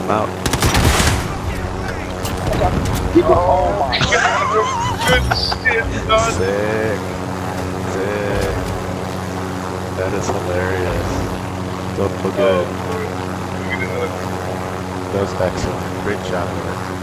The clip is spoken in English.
out. Oh my god. Good shit, son. Sick. Sick. That is hilarious. So good. Oh, That was excellent. Great job, man.